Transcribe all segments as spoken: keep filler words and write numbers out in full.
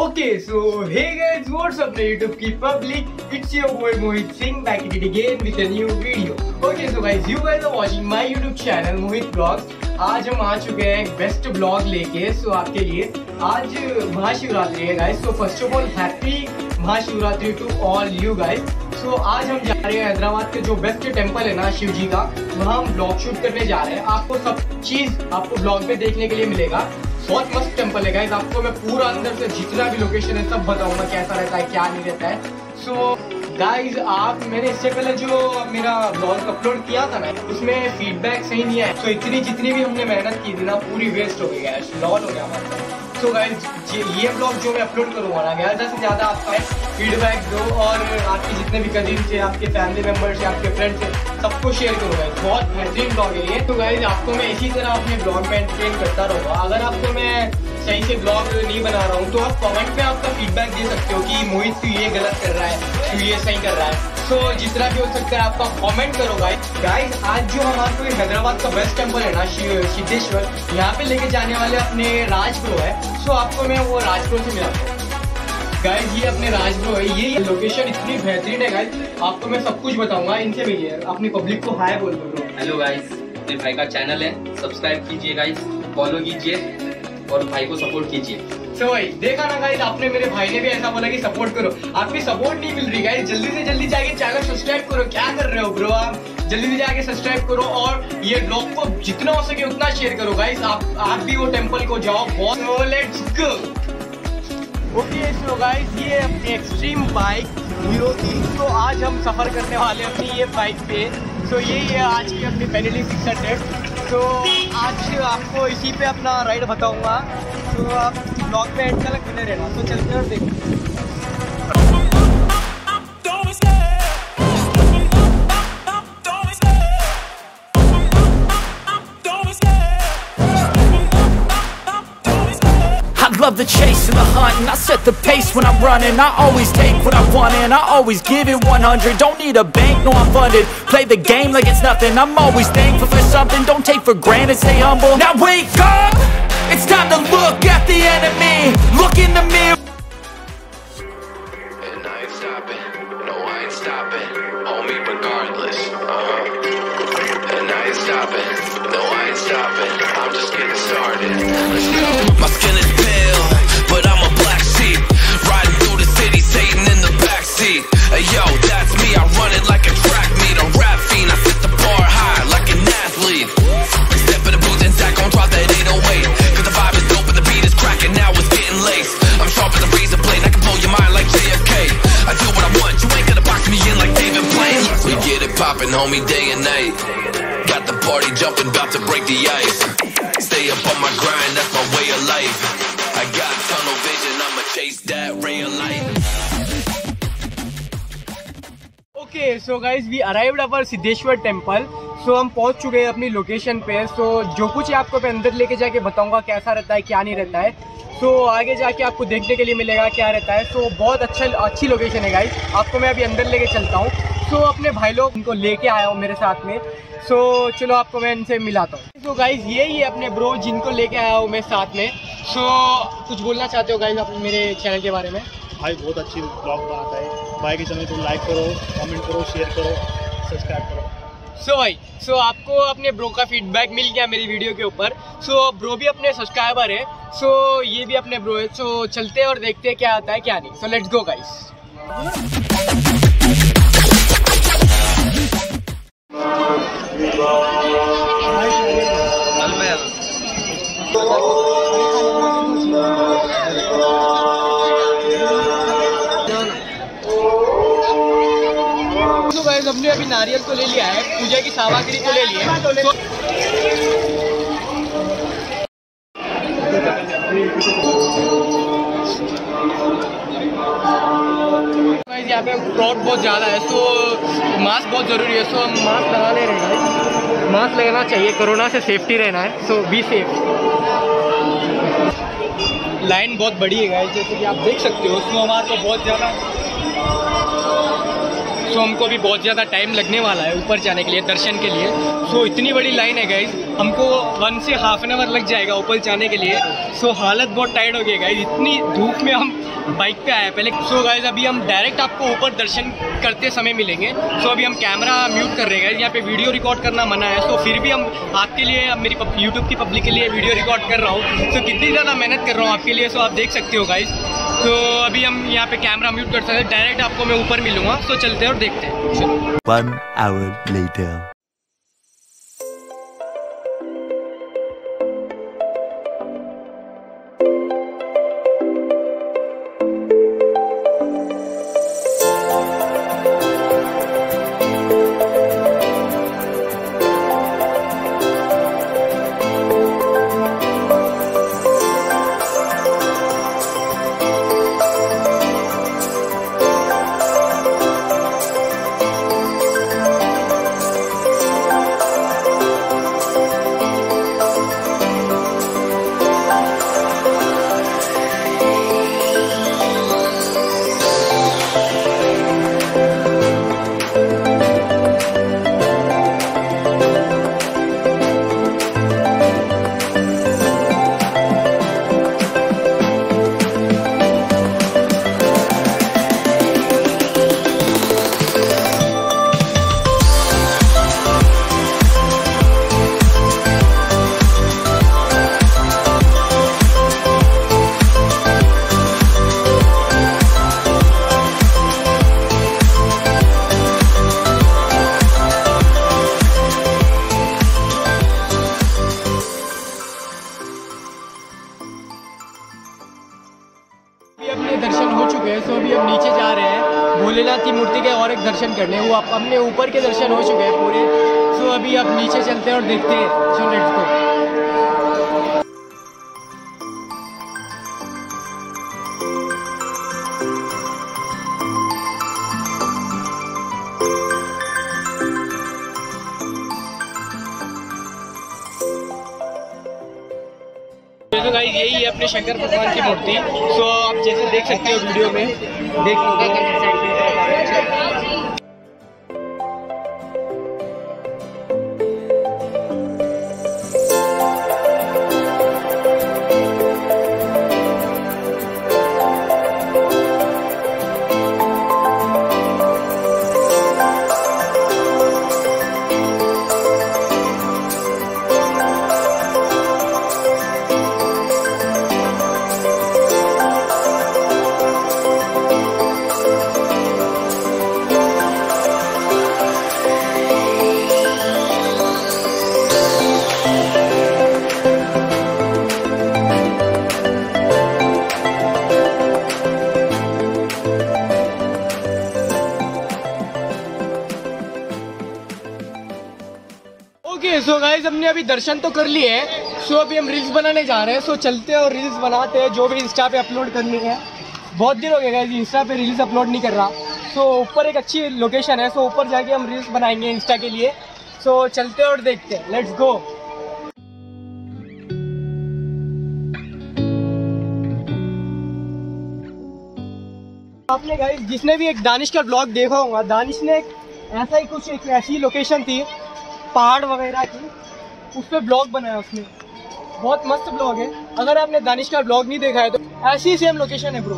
Okay, so hey guys, what's up YouTube की public? It's your boy Mohit Singh back at it again with a new video. Okay, so guys, you guys are watching my YouTube channel Mohit Vlogs. आज हम आ चुके हैं एक best blog लेके सो आपके लिए। आज महाशिवरात्रि है guys, so first of all happy Mahashivratri to all you guys. So आज हम जा रहे हैं हैदराबाद के जो बेस्ट टेम्पल है ना शिव जी का, वहाँ हम ब्लॉग शूट करने जा रहे हैं। आपको सब चीज आपको ब्लॉग में देखने के लिए मिलेगा। बहुत मस्त टेम्पल है गाइस, आपको मैं पूरा अंदर से जितना भी लोकेशन है सब बताऊंगा, कैसा रहता है क्या नहीं रहता है। सो so, गाइस आप मैंने इससे पहले जो मेरा ब्लॉग अपलोड किया था ना, उसमें फीडबैक सही नहीं है। तो so, इतनी जितनी भी हमने मेहनत की थी ना पूरी वेस्ट हो गई है, लॉल हो गया हमारा। सो so, गाइस ये ब्लॉग जो मैं अपलोड करूँगा ना, ज़्यादा से ज़्यादा आपका फीडबैक दो और आपके जितने भी कजीन से, आपके फैमिली मेम्बर से, आपके फ्रेंड से सबको शेयर करो गाइस। बहुत बेहतरीन ब्लॉग है ये। तो गाइस आपको मैं इसी तरह अपने ब्लॉग में एंटरटेन करता रहूँगा। अगर आपको मैं सही से ब्लॉग नहीं बना रहा हूँ तो आप कमेंट में आपका फीडबैक दे सकते हो कि मोहित तू ये गलत कर रहा है, तू ये सही कर रहा है। सो so, जितना भी हो सकता है आपका कमेंट करो गाइस। गाइस आज जो हमारे को हैदराबाद का बेस्ट टेम्पल है ना सिद्धेश्वर, यहाँ पे लेके जाने वाले अपने राज ब्रो है। सो so, आपको मैं वो राज ब्रो से मिलाता हूँ गाइस। ये अपने राज ब्रो है, ये लोकेशन इतनी बेहतरीन है गाइस, आपको मैं सब कुछ बताऊंगा। इनसे मिलिए, अपनी पब्लिक को हाय बोल दो। हेलो गाइस, मेरे भाई का चैनल है, सब्सक्राइब कीजिए गाइस, फॉलो कीजिए और भाई को सपोर्ट कीजिए। तो भाई देखा ना गाइस, आपने मेरे भाई ने भी ऐसा बोला कि सपोर्ट करो, आपकी सपोर्ट नहीं मिल रही गाइस। जल्दी से जल्दी जाके चैनल सब्सक्राइब करो। क्या कर रहे हो ब्रो आप, जल्दी से जाके सब्सक्राइब करो और ये ब्लॉग को जितना हो सके उतना शेयर करो गाइस। आप आप भी वो टेम्पल को जाओ। बहुत let's go. Okay so guys ये अपनी एक्सट्रीम बाइक हीरो की, तो आज हम सफर करने वाले अपनी ये बाइक पे। तो यही है आज की अपनी बेनेली सिक्स हंड्रेड। तो आज आपको इसी पे अपना राइड बताऊंगा, तो आप ब्लॉग में एंड तक बने रहना। तो चलते हैं और देखते हैं। Love the chase and the hunt, and I set the pace when I'm running. I always take what I want and I always give it one hundred. Don't need a bank, no I'm funded. Play the game like it's nothing. I'm always thankful for something. Don't take for granted, stay humble. Now wake up, it's time to look at the enemy. Look in the mirror. And I ain't stopping, no I ain't stopping, homie regardless. Uh-huh. And I ain't stopping, no I ain't stopping, I'm just getting started. Let's go. My skin is pale, but I'm a black sheep, riding through the city, Satan in the backseat. Hey yo, that's me, I run it like a track meet, a rap fiend, I set the bar high like an athlete. Step in the booth and Zach gon' drop that eight oh eight, cause the vibe is dope and the beat is cracking, now it's getting laced. I'm sharp as a razor blade, I can blow your mind like J F K. I do what I want, you ain't gonna box me in like David Blaine. We get it poppin', homie, day and night. Got the party jumping, about to break the ice. Stay up on my grind, that's my way of life. I got tunnel vision, I'ma chase that ray of light. Okay so guys we arrived our Siddheshwar temple. So हम पहुंच चुके हैं अपनी location पे। सो so, जो कुछ आपको मैं अंदर लेके जाके बताऊंगा कैसा रहता है क्या नहीं रहता है। सो so, आगे जाके आपको देखने के लिए मिलेगा क्या रहता है। सो so, बहुत अच्छा अच्छी लोकेशन है गाइज, आपको मैं अभी अंदर लेके चलता हूँ। सो so, अपने भाई लोग उनको लेके आया हूँ मेरे साथ में। सो so, चलो आपको मैं इनसे मिलाता हूँ। तो गाइज यही है अपने ब्रो जिनको लेके आया हूँ मैं साथ में। सो so, कुछ बोलना चाहते हो गाइज आप मेरे चैनल के बारे में? भाई बहुत अच्छी ब्लॉग बनाता है भाई के चैनल को लाइक करो, कमेंट करो, शेयर करो, सब्सक्राइब करो। सो so, भाई सो so, आपको अपने ब्रो का फीडबैक मिल गया मेरी वीडियो के ऊपर। सो so, ब्रो भी अपने सब्सक्राइबर है। सो so, ये भी अपने ब्रो है। सो so, चलते हैं और देखते हैं क्या आता है क्या नहीं। So let's go guys. तो गाइस हमने अभी नारियल तो ले लिया है, पूजा की सामग्री तो ले ली है। तो गाइस यहाँ पे क्राउड बहुत ज़्यादा है, तो मास्क बहुत ज़रूरी है। सो हम मास्क लगा ले रहे हैं, मास्क लगाना चाहिए, कोरोना से सेफ्टी रहना है। सो बी सेफ। लाइन बहुत बड़ी है गाइस, जैसे कि आप देख सकते हो। सो हमारे को बहुत ज़्यादा सो हमको अभी बहुत ज़्यादा टाइम लगने वाला है ऊपर जाने के लिए, दर्शन के लिए। सो इतनी बड़ी लाइन है गाइज, हमको वन से हाफ एन आवर लग जाएगा ऊपर जाने के लिए। सो हालत बहुत टाइट हो गई गाइज, इतनी धूप में हम बाइक पे आए पहले। सो गाइज अभी हम डायरेक्ट आपको ऊपर दर्शन करते समय मिलेंगे। सो अभी हम कैमरा म्यूट कर रहे हैं गाइज, यहाँ पे वीडियो रिकॉर्ड करना मना है। सो फिर भी हम आपके लिए, अब मेरी यूट्यूब की पब्लिक के लिए वीडियो रिकॉर्ड कर रहा हूँ। सो कितनी ज़्यादा मेहनत कर रहा हूँ आपके लिए, सो आप देख सकते हो गाइज। तो अभी हम यहाँ पे कैमरा म्यूट कर सकते हैं, डायरेक्ट आपको मैं ऊपर मिलूंगा। सो चलते हैं और देखते हैं। चलो। One hour later. अपने दर्शन हो चुके हैं। सो अभी हम नीचे जा रहे हैं भोलेनाथ की मूर्ति के और एक दर्शन करने। वो आप अपने ऊपर के दर्शन हो चुके हैं पूरे। सो अभी आप नीचे चलते हैं और देखते हैं। So let's go. तो गाइस यही है अपने शंकर भगवान की मूर्ति। सो आप जैसे देख सकते हो वीडियो में, देख लो। ओके सो गाइस हमने अभी दर्शन तो कर लिए हैं। सो अभी हम रील्स बनाने जा रहे हैं। सो चलते हैं और रील्स बनाते हैं, जो भी इंस्टा पे अपलोड करनी है। बहुत दिन हो गए गाइस इंस्टा पे रील्स अपलोड नहीं कर रहा। सो ऊपर एक अच्छी लोकेशन है, सो ऊपर जाके हम रील्स बनाएंगे इंस्टा के लिए। सो चलते हैं और देखते हैं, लेट्स गो। आपने गाइस जिसने भी एक दानिश का ब्लॉग देखा होगा, दानिश ने एक ऐसा ही कुछ एक ऐसी लोकेशन थी पहाड़ वगैरह की, उस पर ब्लॉग बनाया उसने। बहुत मस्त ब्लॉग है। अगर आपने दानिश का ब्लॉग नहीं देखा है तो ऐसी सेम लोकेशन है bro.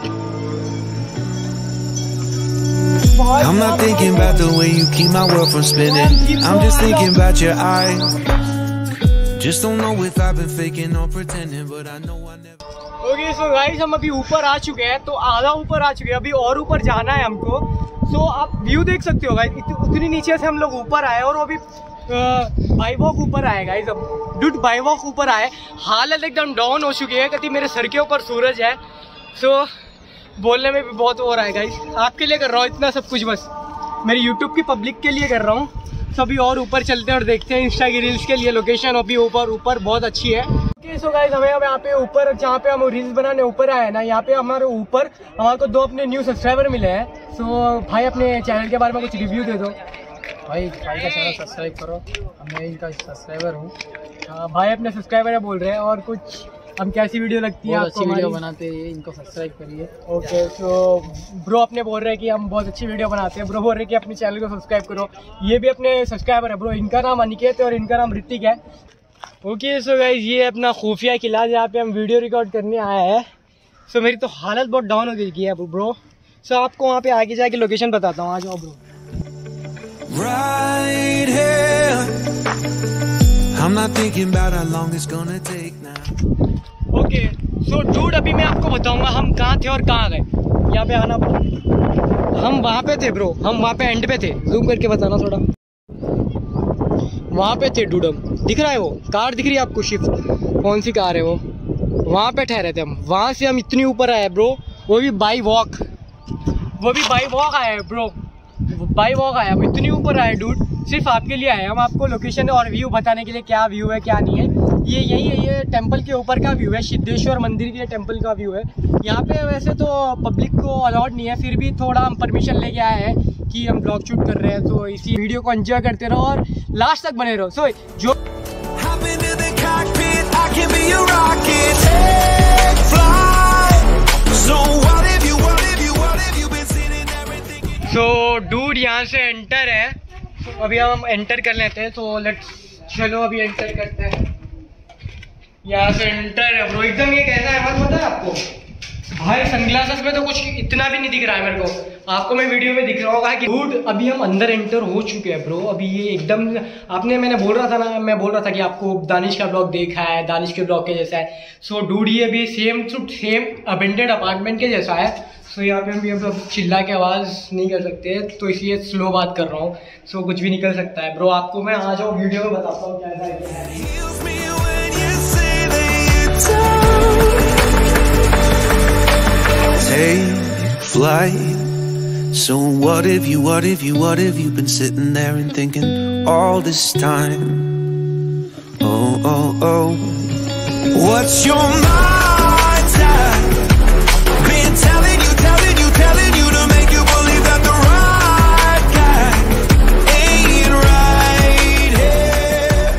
I'm not thinking about the way you keep my world from spinning. I'm just thinking about your eyes. Just don't know if I've been faking or pretending, but I know I never. Okay so guys हम अभी ऊपर आ चुके हैं, तो आधा ऊपर आ चुके हैं, अभी और ऊपर जाना है हमको। सो so, आप व्यू देख सकते हो गाइस, उतनी नीचे से हम लोग ऊपर आए और वो भी बाई वॉक ऊपर आए गाइस। अब डूड बाई वॉक ऊपर आए, हालत एकदम डाउन हो चुकी है, कभी मेरे सर के ऊपर सूरज है। सो so, बोलने में भी बहुत हो रहा है गाइस। आपके लिए कर रहा हूँ इतना सब कुछ, बस मेरी यूट्यूब की पब्लिक के लिए कर रहा हूँ। सभी और ऊपर चलते हैं और देखते हैं इंस्टा की रील्स के लिए लोकेशन अभी ऊपर ऊपर बहुत अच्छी है। ओके सो गाइस हमें यहाँ पे ऊपर जहाँ पे हम रील्स बनाने ऊपर आए ना, यहाँ पे हमारे ऊपर हमारे को दो अपने न्यू सब्सक्राइबर मिले हैं। सो भाई अपने चैनल के बारे में कुछ रिव्यू दे दो। भाई भाई का चैनल सब्सक्राइब करो, मैं इनका सब्सक्राइबर हूँ। भाई अपने सब्सक्राइबर बोल रहे हैं और कुछ हम कैसी वीडियो लगती है बहुत आपको अच्छी वीडियो हमारी? बनाते हैं, इनको सब्सक्राइब करिए। ओके, तो ब्रो अपने बोल रहे हैं कि हम बहुत अच्छी वीडियो बनाते हैं। ब्रो बोल रहे हैं कि अपने चैनल को सब्सक्राइब करो। ये भी अपने सब्सक्राइबर है ब्रो। इनका नाम अनिकेत है और इनका नाम ऋतिक है। ओके सो गाइस, ये अपना खुफिया किला जहाँ पे हम वीडियो रिकॉर्ड करने आए हैं। सो मेरी तो हालत बहुत डाउन हो गई है ब्रो। सो आपको वहाँ पे आगे जाके लोकेशन बताता हूँ, आ जाओ bro. Right here. I'm not thinking about how long it's gonna take now. Okay so dude, अभी मैं आपको बताऊंगा हम कहाँ थे और कहाँ गए। यहाँ पे आना पड़ा। हम वहाँ पे थे ब्रो, हम वहाँ पे एंड पे थे। जूम करके बताना थोड़ा। वहाँ पे थे डूड, हम दिख रहा है वो कार दिख रही है आपको? शिफ्ट कौन सी कार है वो? वहाँ पे ठहरे थे हम। वहाँ से हम इतनी ऊपर आए ब्रो, वो भी बाई वॉक। वो भी बाई वॉक आया है ब्रो, बाई वॉक आया। हम इतनी ऊपर आए डूड, सिर्फ आपके लिए आए। हम आपको लोकेशन और व्यू बताने के लिए, क्या व्यू है क्या नहीं है। ये यही है, ये टेंपल के ऊपर का व्यू है, सिद्धेश्वर मंदिर के टेंपल का व्यू है। यहाँ पे वैसे तो पब्लिक को अलाउड नहीं है, फिर भी थोड़ा हम परमिशन लेके आए हैं कि हम ब्लॉग शूट कर रहे हैं। तो इसी वीडियो को एंजॉय करते रहो और लास्ट तक बने रहो। सो जो सो डूड यहाँ से एंटर है। so, अभी हम एंटर कर लेते हैं। तो लेट्स चलो अभी एंटर करते हैं। यहाँ से एंटर है ब्रो। एकदम ये कैसा है मत पता है आपको भाई? सनग्लासेस में तो कुछ इतना भी नहीं दिख रहा है मेरे को। आपको मैं वीडियो में दिख रहा होगा कि डूड अभी हम अंदर एंटर हो चुके हैं ब्रो। अभी ये एकदम आपने, मैंने बोल रहा था ना, मैं बोल रहा था कि आपको दानिश का ब्लॉग देखा है, दानिश के ब्लॉग के जैसा है। सो डूड ये अभी same to same abandoned apartment के जैसा है। सो so, यहाँ पे हम भी हम चिल्ला के आवाज़ नहीं कर सकते, तो इसलिए स्लो बात कर रहा हूँ। सो so, कुछ भी निकल सकता है ब्रो। आपको मैं आ जाओ वीडियो में बताता हूँ क्या है। Take flight. So what if you, what if you, what if you've been sitting there and thinking all this time? Oh, oh, oh. What's your mind's at? Been telling you, telling you, telling you to make you believe that the right guy ain't right here.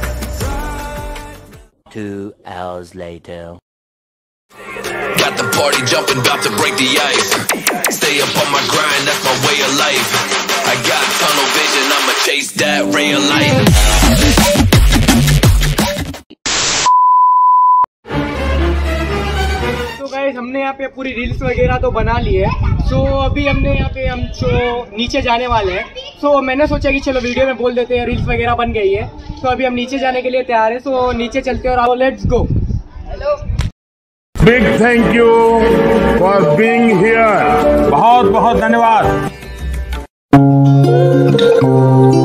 Two hours later. Got the party jumping, about to break the ice. Stay up on my grind, that's my way of life. I got tunnel vision, I'ma chase that ray of light. तो guys, हमने यहाँ पे पूरी reels वगैरह तो बना ली है। सो so, अभी हमने यहाँ पे हम जो नीचे जाने वाले हैं। सो so, मैंने सोचा कि चलो वीडियो में बोल देते हैं, रील्स वगैरह बन गई है। सो so, अभी हम नीचे जाने के लिए तैयार है। सो so, नीचे चलते हैं और आओ, let's go. Hello, big thank you for being here. बहुत बहुत धन्यवाद।